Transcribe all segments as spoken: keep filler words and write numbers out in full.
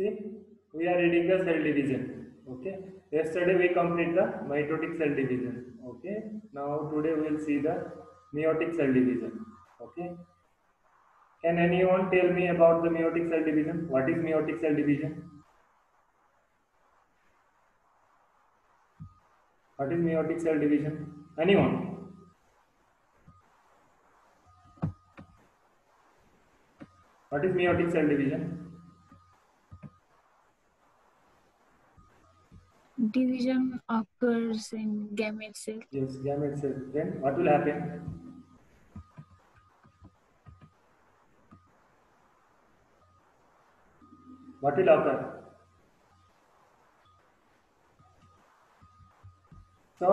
See, we are reading the cell division. Okay. Yesterday we complete the mitotic cell division. Okay. Now today we will see the meiotic cell division. Okay. Can anyone tell me about the meiotic cell division? What is meiotic cell division? What is meiotic cell division? Anyone? What is meiotic cell division? Division occurs in gamete cell. Yes, gamete cell. Then what will happen? What will occur? So,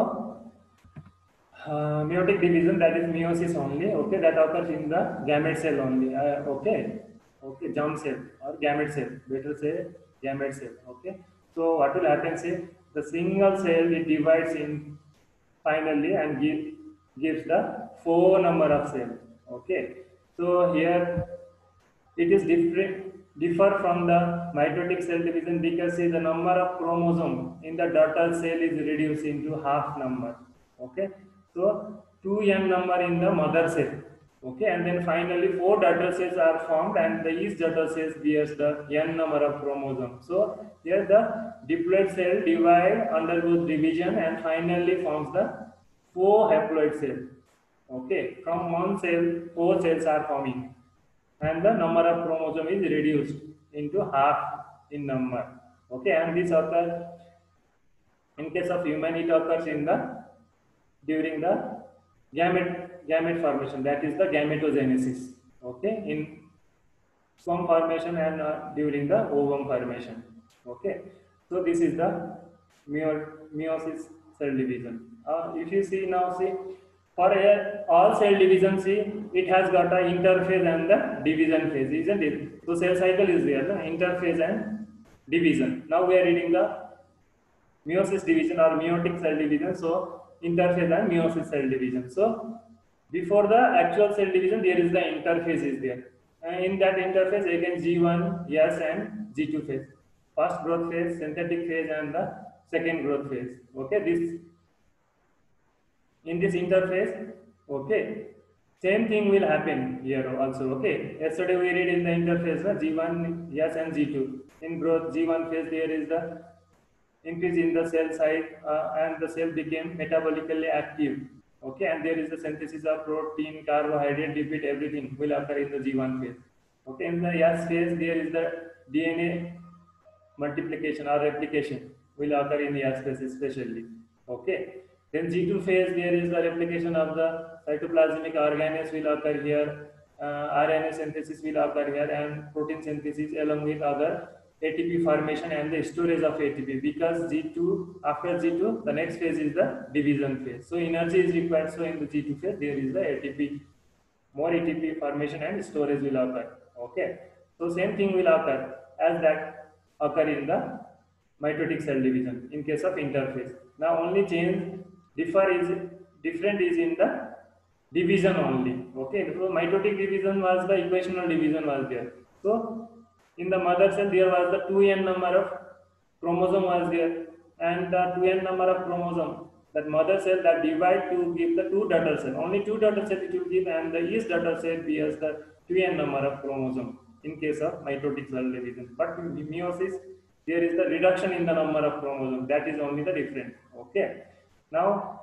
uh, meiotic division, that is meiosis only. Okay, that occurs in the gamete cell only. Uh, okay, okay, germ cell or gamete cell. Better say gamete cell. Okay. So what will happen? Say the single cell it divides in finally and give, gives the four number of cells. Okay. So here it is different differ from the mitotic cell division because see the number of chromosome in the daughter cell is reduced into half number. Okay, so two n number in the mother cell. Okay, and then finally four daughter cells are formed, and the each daughter cells bears the n number of chromosomes. So here the diploid cell divide, undergoes division, and finally forms the four haploid cell. Okay, from one cell, four cells are forming and the number of chromosome is reduced into half in number. Okay, and this occurs in case of human, it occurs in the during the gamete gamete formation, that is the gametogenesis. Okay, in sperm formation and uh, during the ovum formation. Okay, so this is the meiosis cell division. Uh, if you see now, see for a, all cell division, see it has got a interphase and the division phase, isn't it? So cell cycle is there, the interphase and division. Now we are reading the meiosis division or meiotic cell division. So interphase and meiosis cell division. So before the actual cell division, there is the interphase is there. And in that interphase, again G one, S and G two phase. First growth phase, synthetic phase, and the second growth phase. Okay, this in this interphase, okay, same thing will happen here also. Okay, yesterday we read in the interphase uh, G one, S and G two. In growth G one phase, there is the increase in the cell size uh, and the cell became metabolically active. Okay, and there is the synthesis of protein, carbohydrate, lipid, everything will occur in the G one phase. Okay, in the S phase, there is the D N A multiplication or replication will occur in the S phase especially. Okay, then G two phase, there is the replication of the cytoplasmic organelles will occur here, uh, R N A synthesis will occur here, and protein synthesis along with other A T P formation and the storage of A T P, because G two, after G two, the next phase is the division phase. So energy is required. So in the G two phase, there is the A T P, more A T P formation and storage will occur. Okay. So same thing will occur as that occur in the mitotic cell division in case of interphase. Now only change differ is different is in the division only. Okay. So mitotic division was the equational division was there. So in the mother cell, there was the two n number of chromosome was there, and the two n number of chromosome, that mother cell that divide to give the two daughter cell. Only two daughter cell it will give, and the each daughter cell bears the two n number of chromosome in case of mitotic cell division. But in meiosis, there is the reduction in the number of chromosome. That is only the difference. Okay. Now,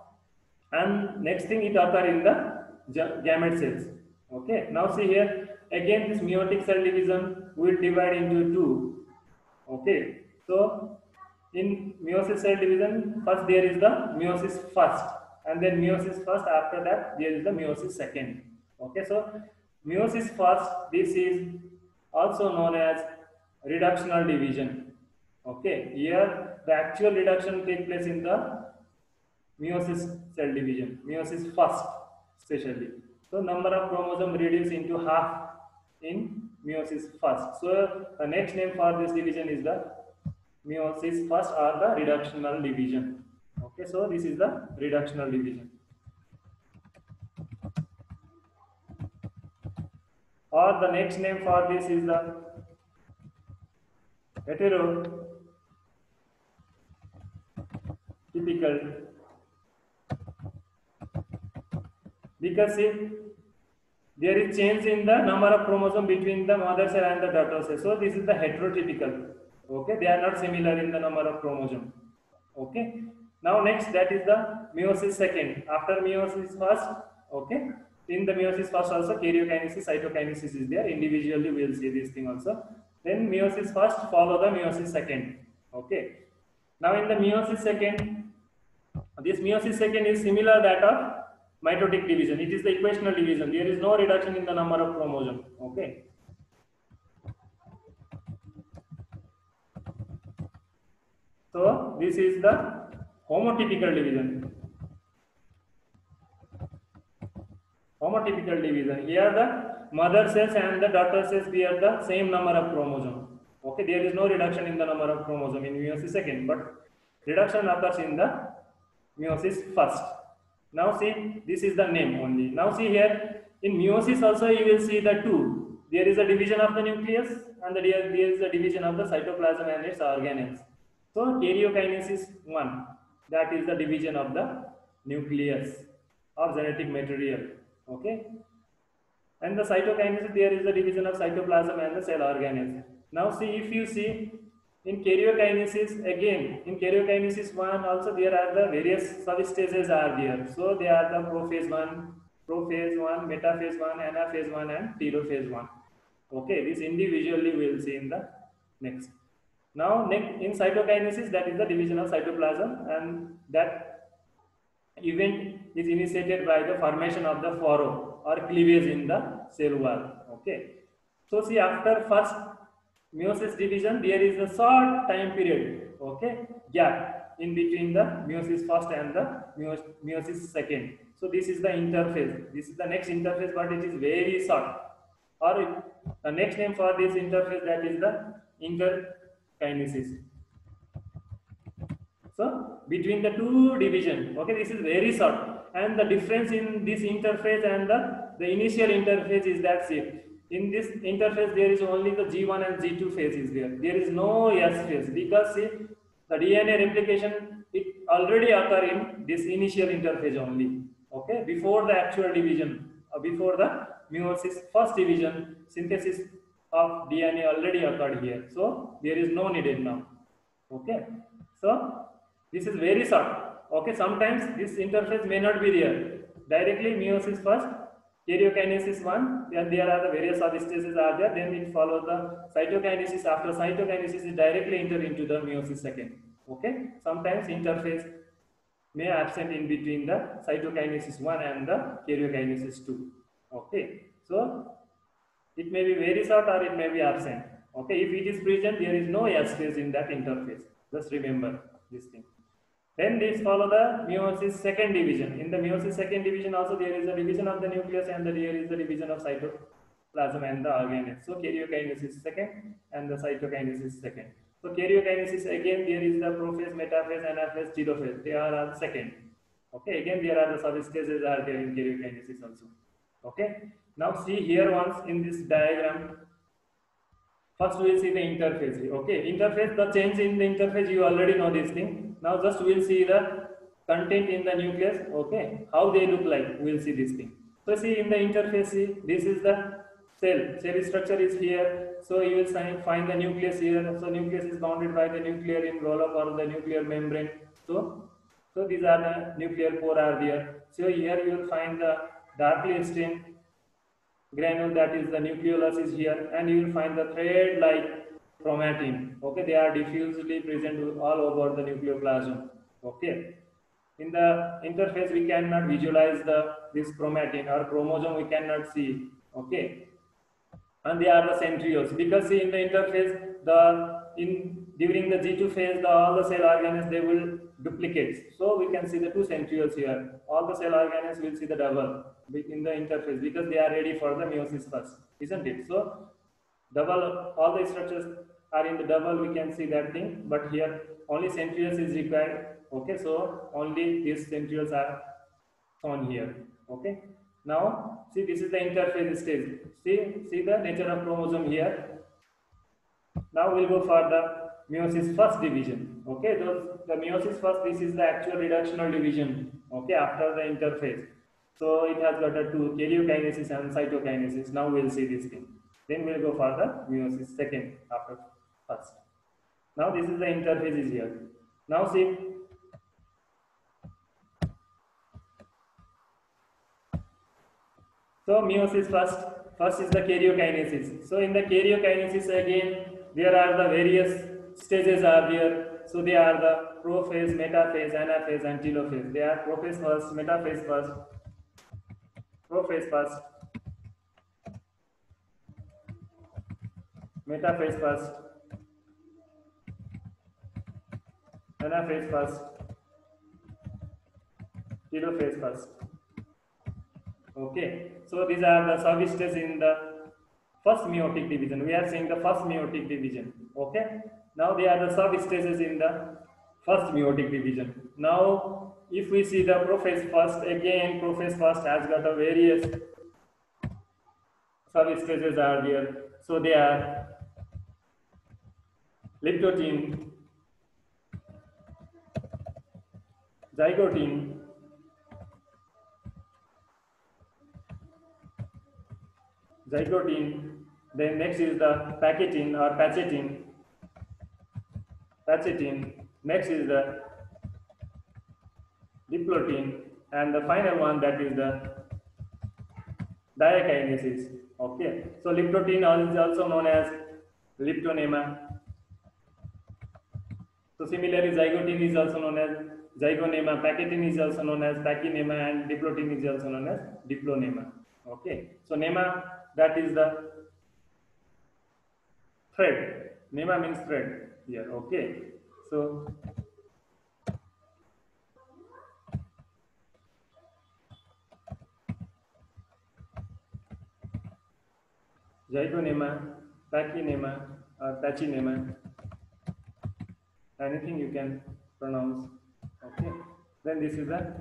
and next thing it occur in the gamete cells. Okay, now see here again this meiotic cell division will divide into two. Okay, so in meiosis cell division, first there is the meiosis first, and then meiosis first, after that there is the meiosis second. Okay, so meiosis first, this is also known as reductional division. Okay, here the actual reduction take place in the meiosis cell division, meiosis first especially. So number of chromosome reduced into half in meiosis first. So the next name for this division is the meiosis first or the reductional division. Okay, so this is the reductional division. Or the next name for this is the heterotypical, because see, there is change in the number of chromosome between the mother cell and the daughter cell. So this is the heterotypical. Okay, they are not similar in the number of chromosome. Okay. Now next, that is the meiosis second. After meiosis first, okay. In the meiosis first also karyokinesis, cytokinesis is there. Individually we will see this thing also. Then meiosis first follow the meiosis second. Okay. Now in the meiosis second, this meiosis second is similar that of mitotic division. It is the equational division. There is no reduction in the number of chromosome. Okay. So this is the homotypical division. Homotypical division. Here the mother cells and the daughter cells bear the same number of chromosome. Okay, there is no reduction in the number of chromosome in meiosis second, but reduction occurs in the meiosis first. Now see, this is the name only. Now see here, in meiosis also you will see the two. There is a division of the nucleus and there is a division of the cytoplasm and its organelles. So karyokinesis one, that is the division of the nucleus of genetic material. Okay, and the cytokinesis, there is the division of cytoplasm and the cell organelles. Now see, if you see in karyokinesis, again in karyokinesis one also there are the various substages are there. So they are the prophase one, prophase one, metaphase one, anaphase one, and telophase one. Okay, this individually we will see in the next. Now next, in cytokinesis, that is the division of cytoplasm, and that event is initiated by the formation of the furrow or cleavage in the cell wall. Okay, so see, after first meiosis division there is a short time period, okay, gap in between the meiosis first and the meiosis second. So this is the interphase. This is the next interphase, but it is very short, or the next name for this interphase, that is the interkinesis. So between the two division, okay, this is very short, and the difference in this interphase and the, the initial interphase is that see, in this interphase there is only the G one and G two phase is there. There is no S phase, because see, the D N A replication it already occur in this initial interphase only. Okay, before the actual division, uh, before the meiosis first division, synthesis of D N A already occurred here. So there is no needed now. Okay, so this is very short. Okay, sometimes this interface may not be there. Directly meiosis first, karyokinesis one, then there are the various substages are there, then it follows the cytokinesis. After cytokinesis, it directly enter into the meiosis second. Okay, sometimes interface may absent in between the cytokinesis one and the karyokinesis two. Okay, so it may be very short or it may be absent. Okay, if it is present, there is no S phase in that interface. Just remember this thing. Then this follow the meiosis second division. In the meiosis second division also there is a division of the nucleus and there is the division of cytoplasm and the organelles. So karyokinesis second and the cytokinesis second. So karyokinesis again there is the prophase, metaphase, anaphase, telophase. They are all second. Okay, again there are the substages are there in karyokinesis also. Okay. Now see here once in this diagram. First we will see the interface. Okay, interface, the change in the interface, you already know this thing. Now just we will see the content in the nucleus. Okay, how they look like, we will see this thing. So see in the interface, see, this is the cell. Cell structure is here. So you will find the nucleus here. So nucleus is bounded by the nuclear envelope or the nuclear membrane. So, so these are the nuclear pore are there. So here you will find the darkly stained granule, that is the nucleolus is here, and you will find the thread like chromatin. Okay, they are diffusely present all over the nucleoplasm. Okay, in the interface we cannot visualize the this chromatin or chromosome, we cannot see. Okay, and they are the centrioles, because see in the interface the in during the G two phase the all the cell organelles they will duplicate. So we can see the two centrioles here. All the cell organelles will see the double in the interface because they are ready for the meiosis first, isn't it? So double, all the structures are in the double, we can see that thing, but here only centrioles is required. Okay, so only these centrioles are shown here. Okay, now see this is the interface stage. See, see the nature of chromosome here. Now we'll go for the meiosis first division. Okay, those the meiosis first, this is the actual reductional division. Okay, after the interphase. So it has got a two, karyokinesis and cytokinesis. Now we'll see this thing. Then we'll go for the meiosis second after first. Now this is the interphase is here. Now see. So meiosis first, first is the karyokinesis. So in the karyokinesis again, there are the various stages are there. So they are the prophase, metaphase, anaphase, and telophase. They are prophase first, metaphase first, prophase first, metaphase first, anaphase first, telophase first. Okay, so these are the sub-stages in the first meiotic division. We are seeing the first meiotic division. Okay, now they are the sub-stages in the first meiotic division. Now, if we see the prophase first, again, prophase first has got a various sub-stages are there. So they are liptotin, zygotin, zygotin, then next is the paquetin or pachetin, pachetin, next is the diplotin, and the final one, that is the diakinesis. Okay, so liptotin is also known as leptonema. So similarly, zygotin is also known as zygonema, paquetin is also known as pachinema, and diplotin is also known as diplonema. Okay, so nema, that is the thread. Nema means thread here. Okay, so zygonema, pachinema, or pachinema, anything you can pronounce. Okay, then this is the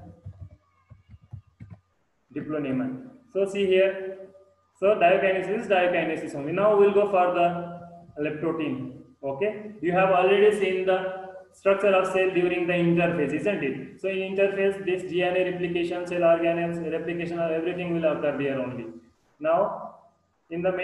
diplonema. So see here, so diakinesis is diakinesis only. Now we'll go for the leptotin. Okay, you have already seen the structure of cell during the interphase, isn't it? So in interphase, this D N A replication, cell organelles, replication of everything will occur there only. Now in the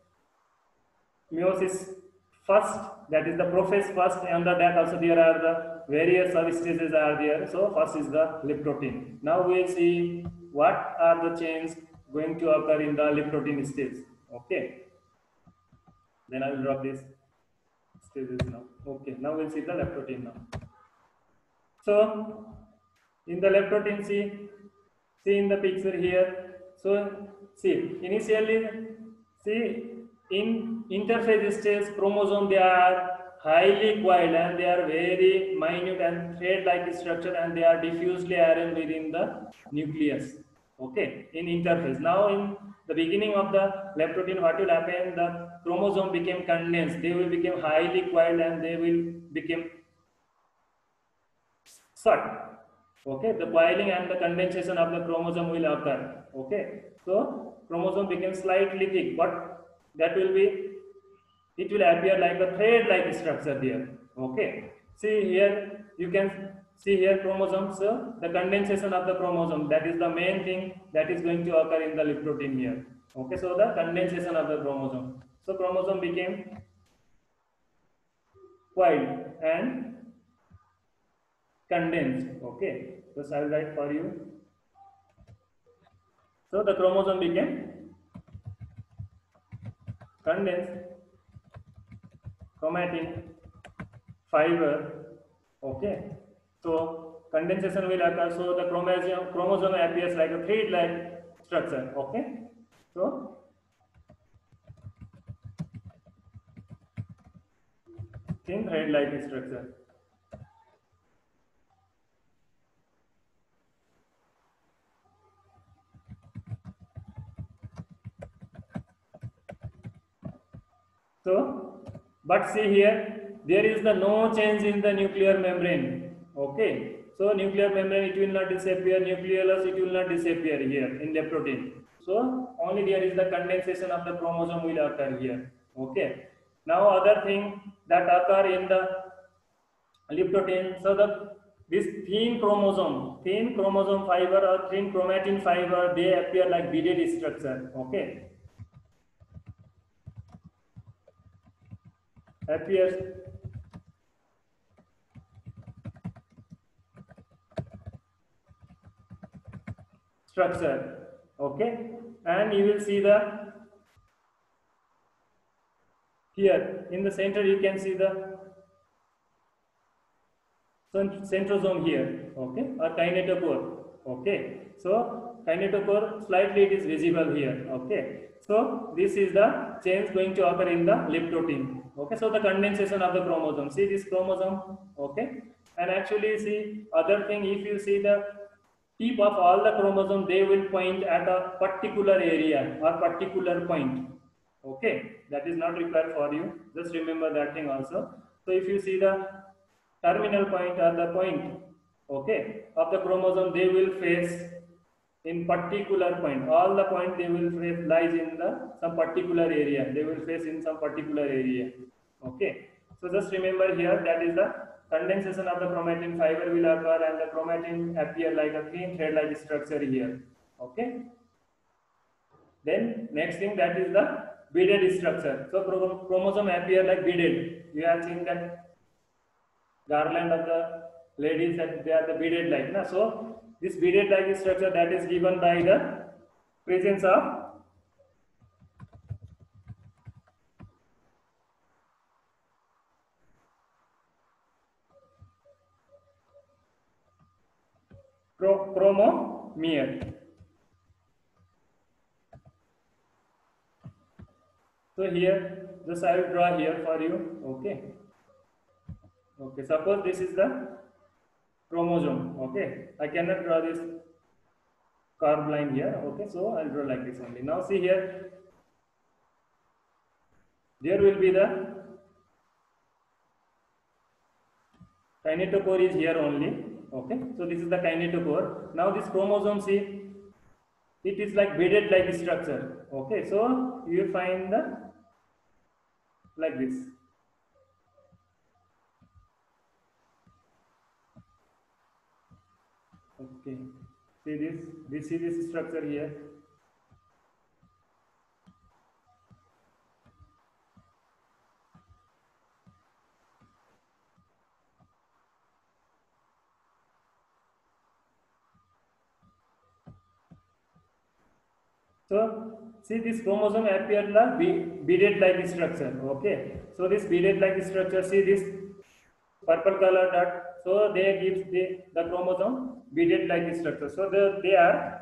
meiosis first, that is the prophase first, under that also there are the various substages are there. So first is the leptotin. Now we will see what are the chains going to occur in the leptotin stage. Okay, then I will drop this stages now. Okay, now we'll see the leptotin now. So in the leptotin, see, see in the picture here. So see, initially, see in interphase stage chromosome, they are highly coiled and they are very minute and thread-like structure, and they are diffusely arranged within the nucleus. Okay, in interphase. Now in the beginning of the leptotin, what will happen? The chromosome became condensed. They will become highly coiled and they will become short. Okay, the coiling and the condensation of the chromosome will occur. Okay, so chromosome becomes slightly thick, but that will be, it will appear like a thread-like structure there. Okay, see here, you can see here chromosomes. So the condensation of the chromosome, that is the main thing that is going to occur in the leptotin here. Okay, so the condensation of the chromosome. So chromosome became coiled and condensed. Okay, so I will write for you. So the chromosome became condensed, chromatin, fiber. Okay, so condensation will occur. So the chromosome chromosome appears like a thread-like structure. Okay, so thin thread-like structure. So, but see here, there is the no change in the nuclear membrane. Okay, so nuclear membrane, it will not disappear, nucleolus, it will not disappear here in leptotin. So only there is the condensation of the chromosome will occur here. Okay, Now other thing that occur in the liptotin, so the this thin chromosome, thin chromosome fiber or thin chromatin fiber, they appear like beaded structure. Okay, appears structure. Okay, and you will see the here in the center you can see the centrosome here. Okay, or kinetochore. Okay, so kinetochore slightly it is visible here. Okay, so this is the change going to occur in the liptotin. Okay, so the condensation of the chromosome. See this chromosome. Okay, and actually see other thing, if you see the tip of all the chromosome, they will point at a particular area or particular point. Okay, that is not required for you. Just remember that thing also. So if you see the terminal point or the point, okay, of the chromosome, they will face in particular point. All the point they will face lies in the some particular area. They will face in some particular area. Okay, so just remember here that is the condensation of the chromatin fiber will occur and the chromatin appear like a thin thread-like structure here. Okay. Then next thing, that is the beaded structure. So chromosome appear like beaded. You have seen that garland of the ladies that they are the beaded like. Na? So this beaded like structure that is given by the presence of chromomere. So here, just I will draw here for you. Okay. Okay. Suppose this is the chromosome. Okay. I cannot draw this curved line here. Okay. So I'll draw like this only. Now see here. There will be the kinetochore is here only. Okay. So this is the kinetochore. Now this chromosome, see, it is like beaded like structure. Okay. So you will find the like this. Okay. See this. This is this structure here. So see this chromosome appear like beaded like structure. Okay. So this beaded like structure, see this purple color dot. So they gives the, the chromosome beaded like structure. So the, they are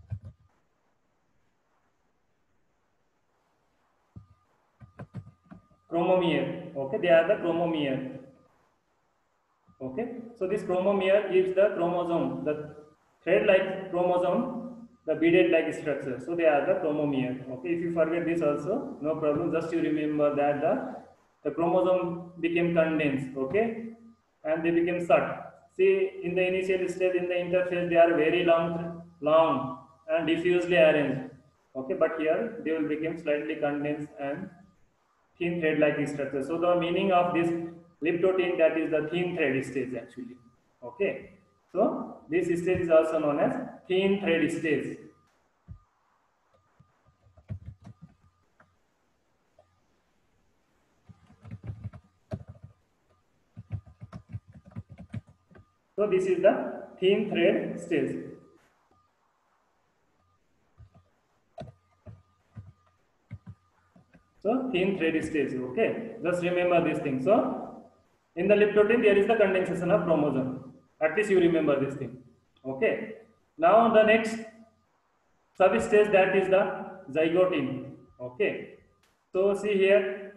chromomere. Okay, they are the chromomere. Okay. So this chromomere gives the chromosome, the thread-like chromosome, the beaded-like structure. So they are the chromomere. Okay. If you forget this also, no problem. Just you remember that the the chromosome became condensed. Okay, and they became short. See, in the initial stage, in the interphase, they are very long, long and diffusely arranged. Okay, but here they will become slightly condensed and thin thread-like structure. So the meaning of this liptotin, that is the thin thread stage actually. Okay, so this stage is also known as thin thread stage. So this is the thin thread stage. So thin thread stage. Okay, just remember this thing. So in the liptotin there is the condensation of chromosome. At least you remember this thing. Okay. Now the next substage, that is the zygotin. Okay. So see here,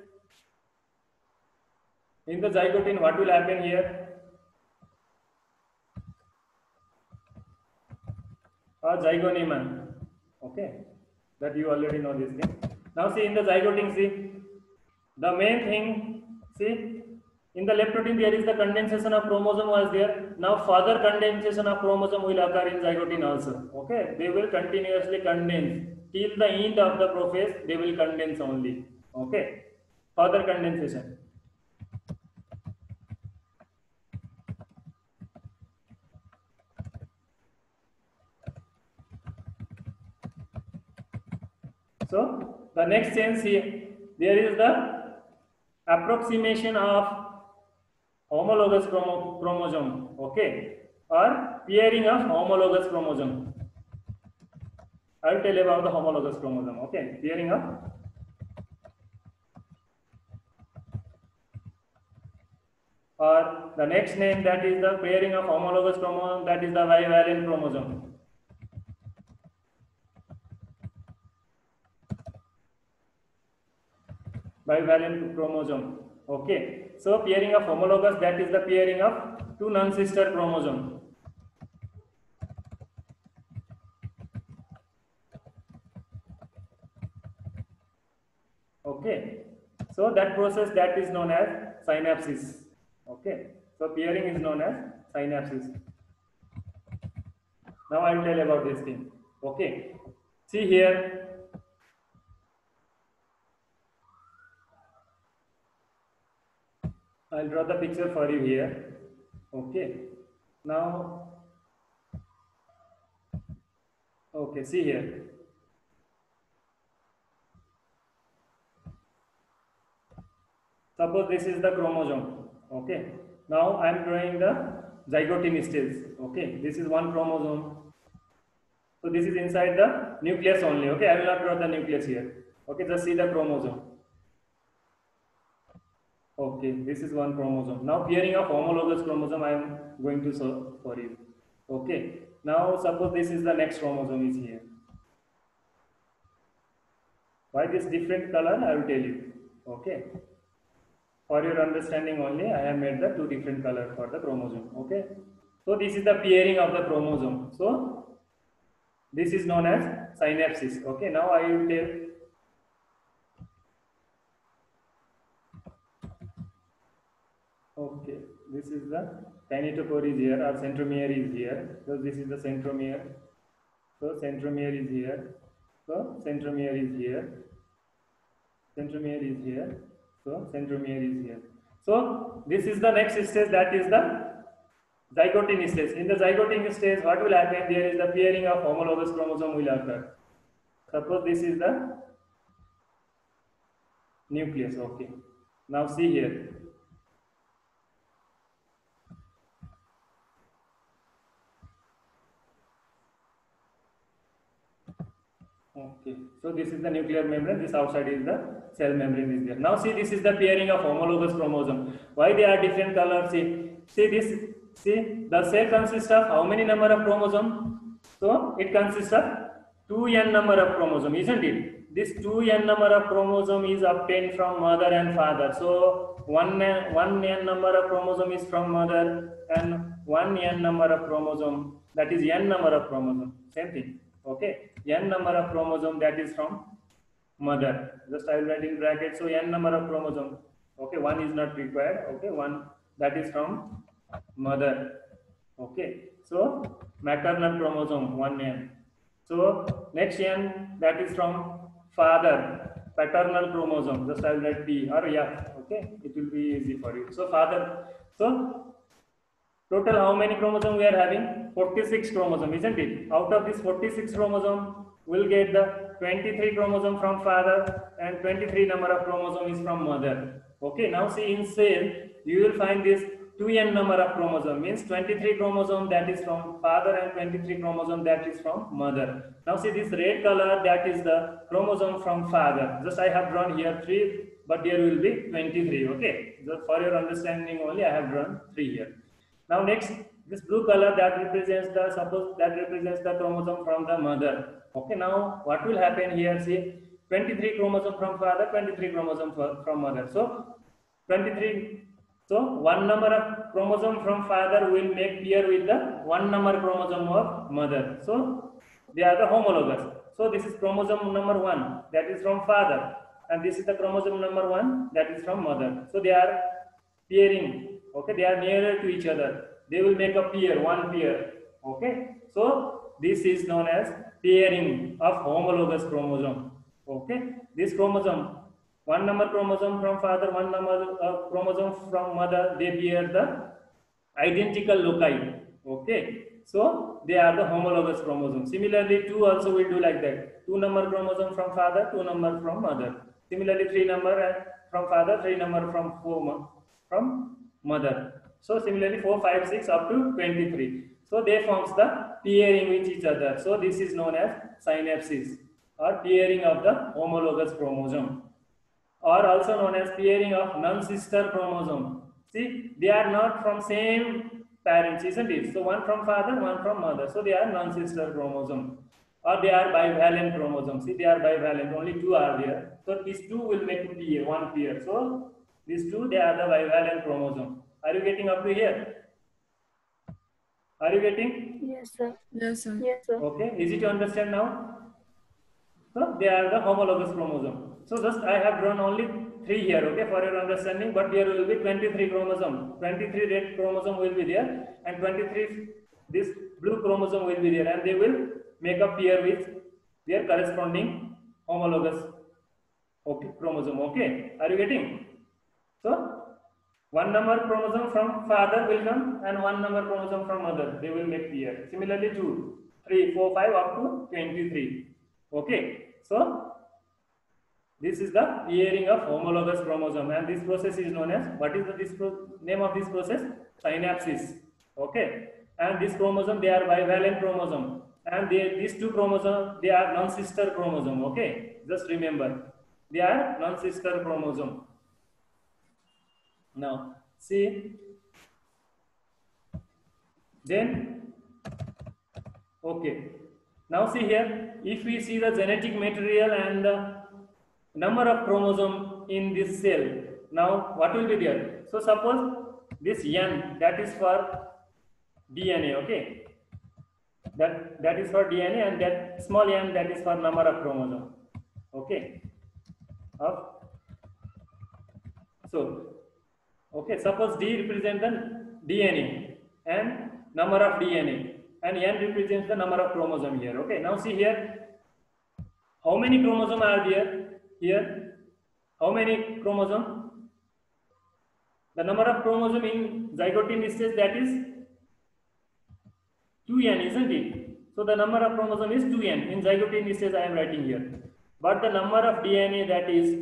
in the zygotin, what will happen here? A zygonium. Okay, that you already know this thing. Now see in the zygotin, see the main thing. See in the liptotin there is the condensation of chromosome was there. Now further condensation of chromosome will occur in zygotin also. Okay, they will continuously condense till the end of the prophase. They will condense only. Okay, further condensation. So the next change here, there is the approximation of homologous chromo chromosome, okay, or pairing of homologous chromosome. I will tell about the homologous chromosome, okay, pairing of or the next name, that is the pairing of homologous chromosome, that is the bivalent chromosome. Bivalent chromosome, okay. So pairing of homologous, that is the pairing of two non-sister chromosome. Okay, so that process, that is known as synapsis. Okay, so pairing is known as synapsis. Now I will tell about this thing. Okay, see here. I'll draw the picture for you here. Okay, now, okay, see here. Suppose this is the chromosome. Okay, now I am drawing the zygote stage. Okay, this is one chromosome. So this is inside the nucleus only. Okay, I will not draw the nucleus here. Okay, just see the chromosome. Okay, this is one chromosome. Now pairing of homologous chromosome I am going to show for you. Okay, now suppose this is the next chromosome is here. Why this different color, I will tell you. Okay, for your understanding only, I have made the two different color for the chromosome. Okay, so this is the pairing of the chromosome. So this is known as synapsis. Okay, now I will tell. Okay, this is the kinetochore is here, or centromere is here. So this is the centromere. So centromere is here. So centromere is here. Centromere is here. So centromere is here. So this is the next stage, that is the zygote stage. In the zygote stage, what will happen? There is the pairing of homologous chromosome will occur. Suppose this is the nucleus. Okay. Now see here. Okay, so this is the nuclear membrane, this outside is the cell membrane is there. Now see, this is the pairing of homologous chromosome. Why they are different colors? See, see this, see the cell consists of how many number of chromosome? So it consists of two n number of chromosome, isn't it? This two n number of chromosome is obtained from mother and father. So one n, one n number of chromosome is from mother and one n number of chromosome, that is n number of chromosome, same thing. Okay, n number of chromosome, that is from mother. Just I will write in bracket. So n number of chromosome. Okay, one is not required. Okay, one, that is from mother. Okay, so maternal chromosome one n. So next n, that is from father, paternal chromosome. Just I will write P or yeah. Okay, it will be easy for you. So father. So total how many chromosome we are having? forty-six chromosome, isn't it? Out of this forty-six chromosome, we'll get the twenty-three chromosome from father and twenty-three number of chromosome is from mother. Okay, now see in cell, you will find this two n number of chromosome, means twenty-three chromosome that is from father and twenty-three chromosome that is from mother. Now see this red color, that is the chromosome from father. Just I have drawn here three, but there will be twenty-three. Okay, just for your understanding only, I have drawn three here. Now next, this blue color, that represents the, suppose that represents the chromosome from the mother. Okay, now what will happen here? See, twenty-three chromosome from father, twenty-three chromosome from mother. So twenty-three. So one number of chromosome from father will make pair with the one number chromosome of mother. So they are the homologous. So this is chromosome number one, that is from father, and this is the chromosome number one, that is from mother. So they are pairing. Okay, they are nearer to each other. They will make a pair, one pair. Okay, so this is known as pairing of homologous chromosome. Okay, this chromosome, one number chromosome from father, one number uh, chromosome from mother, they bear the identical loci. Okay, so they are the homologous chromosome. Similarly, two also will do like that. Two number chromosome from father, two number from mother. Similarly, three number from father, three number from four from mother. So similarly, four, five, six up to twenty-three. So they forms the pairing with each other. So this is known as synapsis or pairing of the homologous chromosome, or also known as pairing of non-sister chromosome. See, they are not from same parents, isn't it? So one from father, one from mother. So they are non-sister chromosome, or they are bivalent chromosome. See, they are bivalent. Only two are there. So these two will make a pair, one pair. So these two, they are the bivalent chromosome. Are you getting up to here? Are you getting? Yes, sir. Yes, sir. Yes, sir. Okay. Easy to understand now? So they are the homologous chromosome. So just I have drawn only three here, okay, for your understanding. But there will be twenty-three chromosome. twenty-three red chromosome will be there, and twenty-three this blue chromosome will be there, and they will make a pair with their corresponding homologous okay chromosome. Okay, are you getting? So one number chromosome from father will come, and one number chromosome from mother. They will make pair. Similarly, two, three, four, five up to twenty-three. Okay, so this is the pairing of homologous chromosome, and this process is known as, what is the this name of this process? Synapsis. Okay, and this chromosome, they are bivalent chromosome, and they, these two chromosomes, they are non-sister chromosome. Okay, just remember, they are non-sister chromosome. Now see, then okay. Now see here, if we see the genetic material and the number of chromosome in this cell, now what will be there? So suppose this N, that is for D N A, okay? That, that is for D N A, and that small n, that is for number of chromosome, okay? Of, so, okay, suppose D represents the D N A and number of D N A, and N represents the number of chromosome here. Okay, now see here, how many chromosome are there here? How many chromosome? The number of chromosome in zygote stage, that is two N, isn't it? So the number of chromosome is two N. In zygote stage I am writing here. But the number of D N A, that is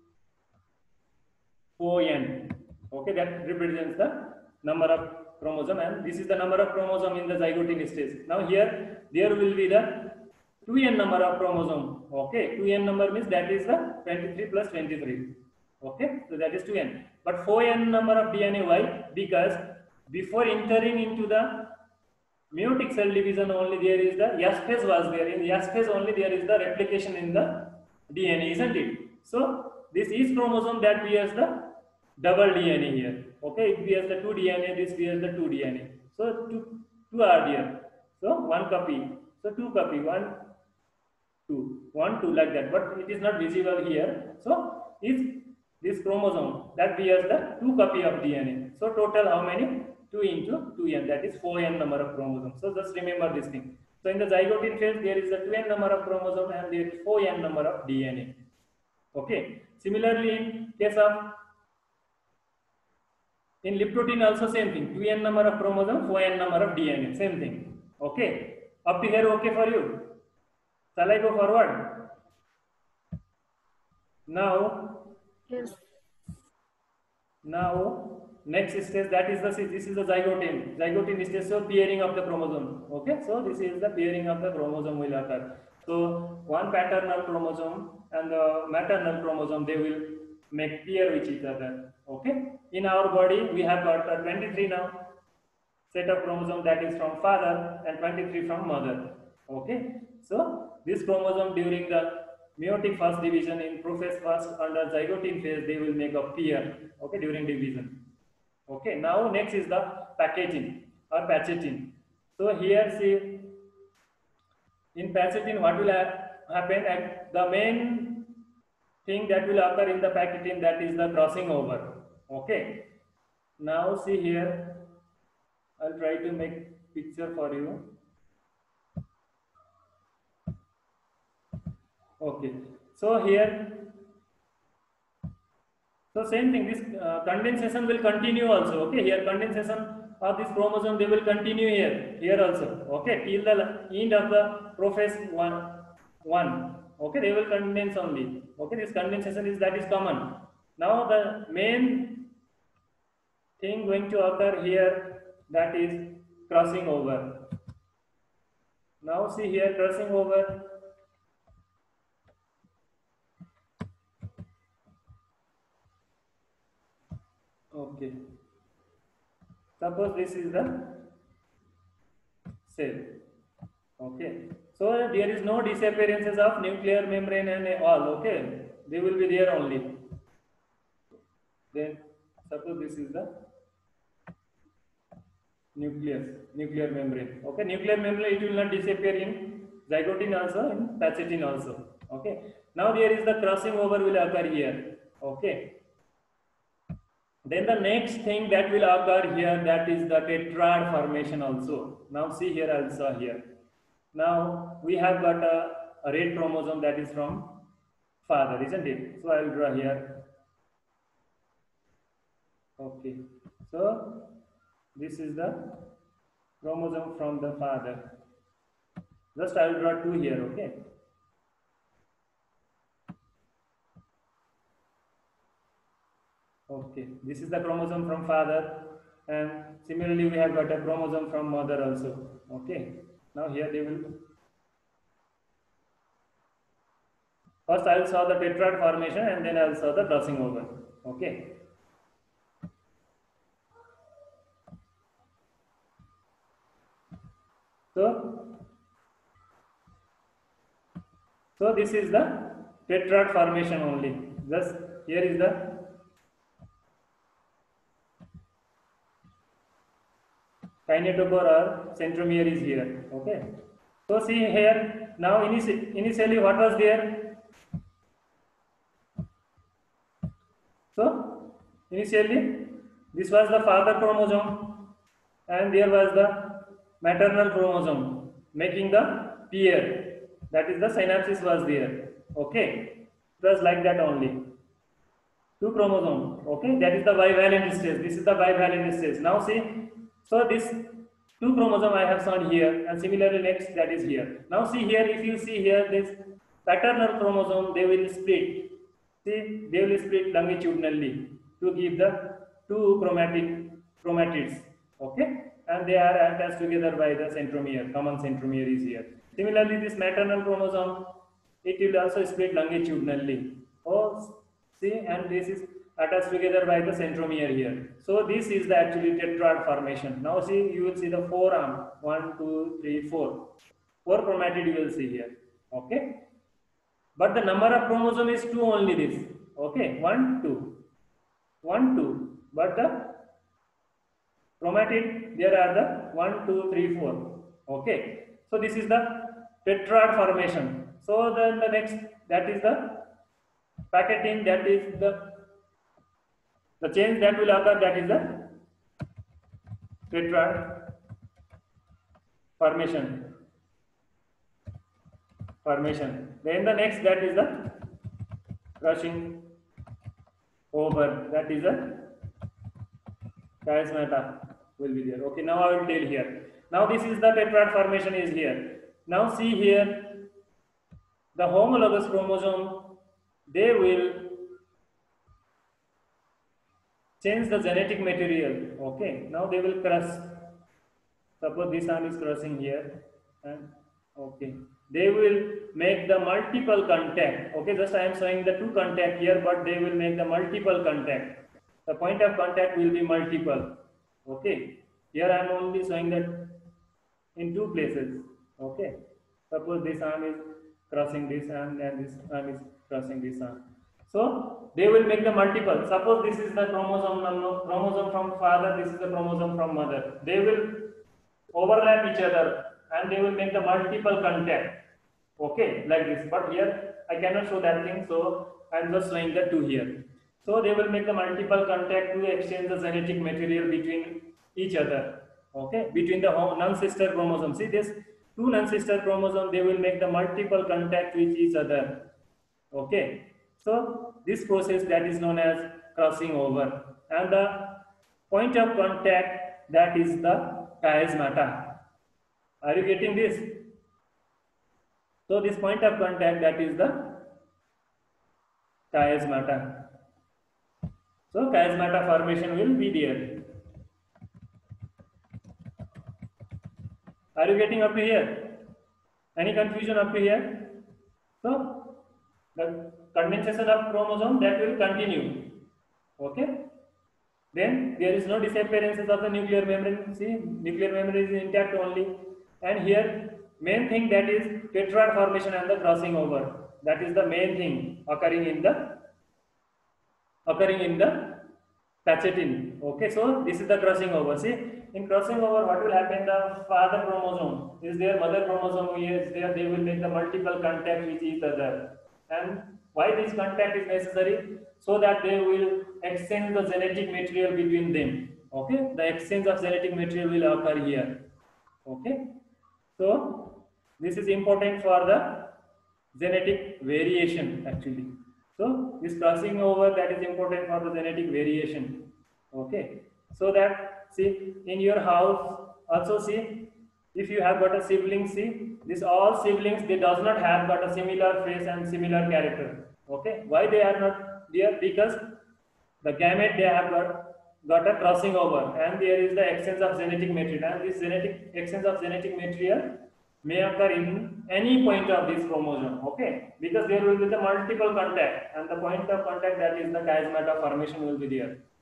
four N. Okay, that represents the number of chromosome, and this is the number of chromosome in the zygote stage. Now here there will be the two N number of chromosome. Okay, two N number means that is the twenty-three plus twenty-three. Okay, so that is two N. But four N number of D N A, why? Because before entering into the meiotic cell division, only there is the S phase was there. In S phase only there is the replication in the D N A, isn't it? So this is chromosome that bears the double D N A here. Okay, it bears the two D N A, this bears the two D N A. So two, two are there. So one copy. So two copy, one, two, one, two, like that. But it is not visible here. So is this chromosome that bears the two copy of D N A. So total how many? two into two N, that is four N number of chromosomes. So just remember this thing. So in the zygote phase there is a two N number of chromosome and there is four N number of D N A. Okay. Similarly, in case of in liptotin also same thing. two N number of chromosome, four N number of D N A. Same thing. Okay. Up to here okay for you? Shall I go forward? Now. Yes. Now next stage, that is the this is the zygote. Zygote stage, so pairing of the chromosome. Okay. So this is the pairing of the chromosome will occur. So one paternal chromosome and the maternal chromosome, they will make pair with each other. Okay. In our body we have got uh, twenty-three now set of chromosome, that is from father, and twenty-three from mother. Okay. So this chromosome during the meiotic first division in prophase first under zygote phase, they will make a pair. Okay, during division. Okay. Now next is the packaging or patcheting. So here see, in patcheting what will ha happen? And the main thing that will occur in the packaging, that is the crossing over. Okay. Now see here, I'll try to make picture for you. Okay. So here So same thing, this uh, condensation will continue also. Okay, here condensation of this chromosome, they will continue here, here also. Okay, till the end of the prophase one, one. Okay, they will condense only. Okay, this condensation is that is common. Now the main thing going to occur here, that is crossing over. Now see here, crossing over. Okay, suppose this is the cell. Okay, so there is no disappearances of nuclear membrane and all. Okay, they will be there only. Then suppose this is the nucleus, nuclear membrane. Okay, nuclear membrane, it will not disappear in zygote also, in pachytene also. Okay, now there is the crossing over will occur here. Okay, then the next thing that will occur here, that is the tetrad formation also. Now see here also here. Now we have got a, a red chromosome that is from father, isn't it? So I will draw here. Okay, so this is the chromosome from the father. Just I will draw two here. Okay. Okay, this is the chromosome from father, and similarly we have got a chromosome from mother also. Okay, now here they will, first I will saw the tetrad formation and then I will saw the crossing over. Okay, so so this is the tetrad formation only. Thus here is the kinetochore or centromere is here. Okay, so see here, now initially, initially what was there? So initially this was the father chromosome and there was the maternal chromosome making the pair, that is the synapsis was there. Okay, it was like that only, two chromosomes. Okay, that is the bivalent stage, this is the bivalent stage. Now see, so this two chromosome I have shown here, and similarly next that is here. Now see here, if you see here, this paternal chromosome, they will split. See, they will split longitudinally to give the two chromatic chromatids. Okay, and they are attached together by the centromere, common centromere is here. Similarly, this maternal chromosome, it will also split longitudinally. Oh, see, and this is attached together by the centromere here. So this is the actually tetrad formation. Now see, you will see the four arm, one, two, three, four. Four chromatid you will see here. Okay, but the number of chromosome is two only. This. Okay, one, two, one, two. But the chromatid, there are the one, two, three, four. Okay, so this is the tetrad formation. So then the next, that is the pachytene, that is the The change that will occur, that is the tetrad formation. Formation. Then the next, that is the crossing over, that is the chiasmata will be there. Okay, now I will tell here. Now this is the tetrad formation is here. Now see here, the homologous chromosome, they will change the genetic material. Okay, now they will cross. Suppose this arm is crossing here, and okay, they will make the multiple contact. Okay, just I am showing the two contact here, but they will make the multiple contact. The point of contact will be multiple. Okay, here I am only showing that in two places. Okay, suppose this arm is crossing this arm and this arm is crossing this arm. So they will make the multiple. Suppose this is the chromosome, chromosome from father, this is the chromosome from mother. They will overlap each other and they will make the multiple contact. Okay, like this. But here I cannot show that thing, so I am just showing the two here. So they will make the multiple contact to exchange the genetic material between each other. Okay, between the non-sister chromosomes. See this two non-sister chromosomes, they will make the multiple contact with each other. Okay. So this process, that is known as crossing over, and the point of contact, that is the chiasmata. Are you getting this? So this point of contact, that is the chiasmata. So chiasmata formation will be there. Are you getting up to here? Any confusion up to here? So the condensation of chromosome, that will continue. Okay. Then there is no disappearances of the nuclear membrane. See, nuclear membrane is intact only. And here main thing, that is tetrad formation and the crossing over. That is the main thing occurring in the occurring in the Pachetin. Okay, so this is the crossing over. See, in crossing over, what will happen? The father chromosome is there, mother chromosome is there. They will make the multiple contact with each other. And why this contact is necessary? So that they will exchange the genetic material between them. Okay, the exchange of genetic material will occur here. Okay, so this is important for the genetic variation actually. So this crossing over, that is important for the genetic variation. Okay, so that, see, in your house also, see, if you have got a sibling, see, this all siblings, they does not have got a similar face and similar character. Okay, why they are not there? Because the gamete, they have got got a crossing over, and there is the exchange of genetic material, and this genetic exchange of genetic material may occur in any point of this chromosome. Okay, because there will be the multiple contact, and the point of contact, that is the chiasmata formation, will be there.